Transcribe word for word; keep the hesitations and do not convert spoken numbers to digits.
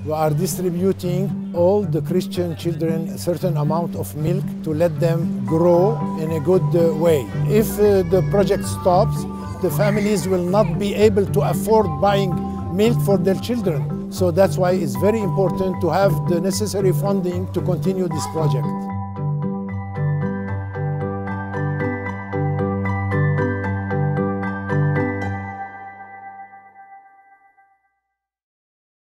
We are distributing all the Christian children a certain amount of milk to let them grow in a good uh, way. If uh, the project stops, the families will not be able to afford buying milk for their children. So that's why it's very important to have the necessary funding to continue this project.